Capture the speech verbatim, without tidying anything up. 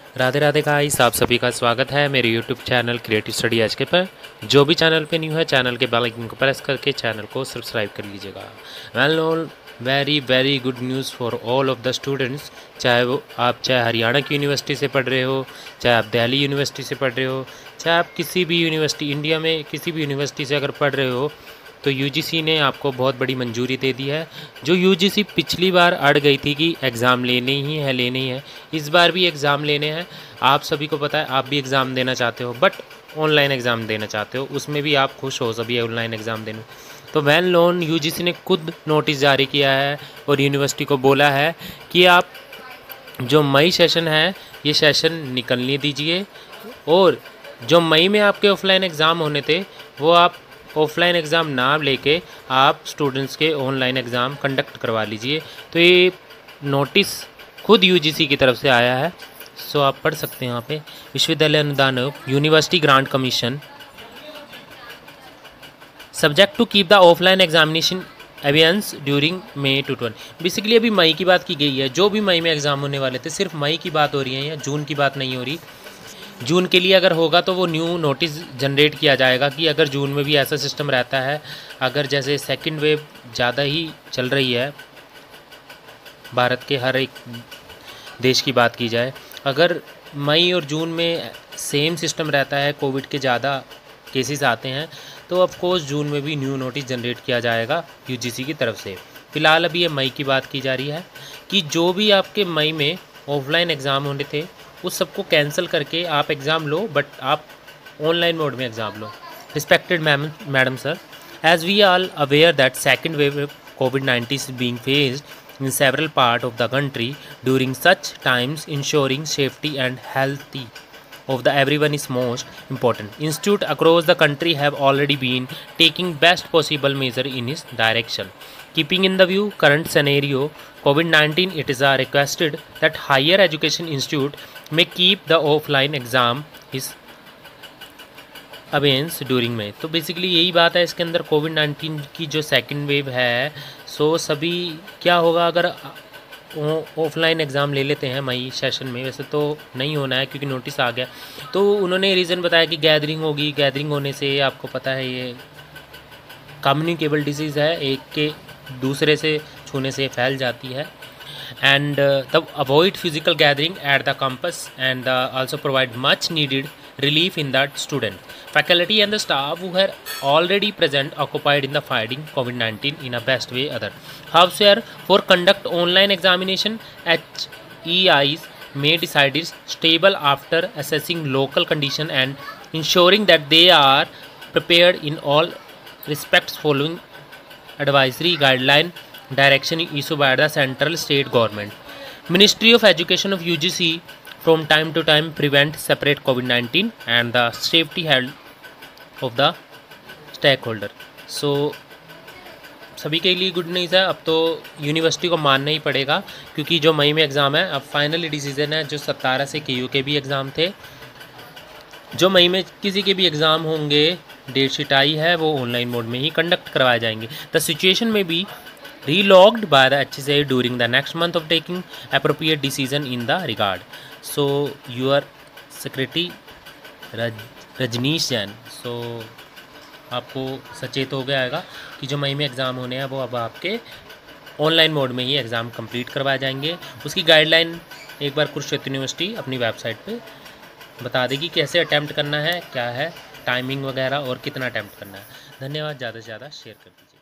Radhe Radhe guys, आप सभी का स्वागत है मेरे YouTube channel creative study H K पर। जो भी चैनल पे न्यू है, चैनल के बेल आइकन को प्रेस करके चैनल को सब्सक्राइब कर लीजिएगा। Well known very very good news for all of the students. चाहे वो आप चाहे हरियाणा की यूनिवर्सिटी से पढ़ रहे हो, चाहे आप दिल्ली यूनिवर्सिटी से पढ़ रहे हो, चाहे आप किसी भी यूनिवर्सिटी इंडिया में किसी भी यूनिवर्सिटी से अगर पढ़ रहे हो, तो यूजीसी ने आपको बहुत बड़ी मंजूरी दे दी है। जो यूजीसी पिछली बार अड़ गई थी कि एग्ज़ाम लेने ही है लेने ही है, इस बार भी एग्ज़ाम लेने हैं। आप सभी को पता है, आप भी एग्ज़ाम देना चाहते हो, बट ऑनलाइन एग्ज़ाम देना चाहते हो, उसमें भी आप खुश हो सभी ऑनलाइन एग्ज़ाम देने। तो वेल नोन यूजीसी ने खुद नोटिस जारी किया है और यूनिवर्सिटी को बोला है कि आप जो मई सेशन है ये सेशन निकलने दीजिए, और जो मई में आपके ऑफलाइन एग्ज़ाम होने थे वो आप ऑफलाइन एग्ज़ाम ना लेके आप स्टूडेंट्स के ऑनलाइन एग्ज़ाम कंडक्ट करवा लीजिए। तो ये नोटिस खुद यूजीसी की तरफ से आया है। सो आप पढ़ सकते हैं यहाँ पे, विश्वविद्यालय अनुदान आयोग, university grant commission, subject to keep the offline examination abeyance during May two twenty. Basically अभी मई की बात की गई है, जो भी मई में एग्ज़ाम होने वाले थे सिर्फ मई की बात हो रही है, या जून की बात नहीं हो रही। जून के लिए अगर होगा तो वो न्यू नोटिस जनरेट किया जाएगा कि अगर जून में भी ऐसा सिस्टम रहता है, अगर जैसे सेकंड वेव ज़्यादा ही चल रही है, भारत के हर एक देश की बात की जाए, अगर मई और जून में सेम सिस्टम रहता है, कोविड के ज़्यादा केसेस आते हैं, तो ऑफ कोर्स जून में भी न्यू नोटिस जनरेट किया जाएगा यूजीसी की तरफ से। फ़िलहाल अभी ये मई की बात की जा रही है कि जो भी आपके मई में ऑफलाइन एग्ज़ाम होने थे उस सबको कैंसिल करके आप एग्ज़ाम लो, बट आप ऑनलाइन मोड में एग्ज़ाम लो। Respected ma'am madam sir, as we are aware that second wave COVID nineteen is being faced in several parts of the country during such times, ensuring safety and healthy of the everyone is most important. Institute across the country have already been taking best possible measure in this direction. Keeping in the view current scenario COVID nineteen, it is uh, requested that higher education institute may keep the offline exam is abeyance during में। तो basically यही बात है इसके अंदर, Covid nineteen की जो second wave है, सो सभी क्या होगा अगर ऑफलाइन एग्ज़ाम ले लेते हैं मई सेशन में। वैसे तो नहीं होना है क्योंकि नोटिस आ गया। तो उन्होंने रीज़न बताया कि गैदरिंग होगी, गैदरिंग होने से आपको पता है ये कम्युनिकेबल डिजीज़ है, एक के दूसरे से छूने से फैल जाती है। एंड तब avoid physical gathering at the campus and also provide much needed relief in that student, faculty and the staff who are already present occupied in the fighting COVID nineteen in a best way other. However, for conduct online examination, H E Is may decide is stable after assessing local condition and ensuring that they are prepared in all respects following advisory guideline direction issued by the central state government. Ministry of Education of U G C from time to time prevent separate COVID nineteen and the safety health of the stakeholder. So सभी के लिए good news है। अब तो university को मानना ही पड़ेगा क्योंकि जो मई में एग्ज़ाम है, अब फाइनली डिसीजन है। जो सतारह से के यू के भी एग्ज़ाम थे, जो मई में किसी के भी एग्ज़ाम होंगे, डेट शीट आई है, वो ऑनलाइन मोड में ही कंडक्ट करवाए जाएंगे। द सिचुएशन में भी relogged by the H S A during the next month of taking appropriate decision in the regard. So your secretary रज रजनीश जैन, सो आपको सचेत हो गया आएगा कि जो मई में एग्ज़ाम होने हैं वो अब आपके ऑनलाइन मोड में ही एग्ज़ाम कंप्लीट करवाए जाएंगे। उसकी गाइडलाइन एक बार कुरुक्षेत्र यूनिवर्सिटी अपनी वेबसाइट पे बता देगी कैसे अटैम्प्ट करना है, क्या है टाइमिंग वगैरह और कितना अटैम्प्ट करना है। धन्यवाद, ज़्यादा से ज़्यादा शेयर कर दीजिए।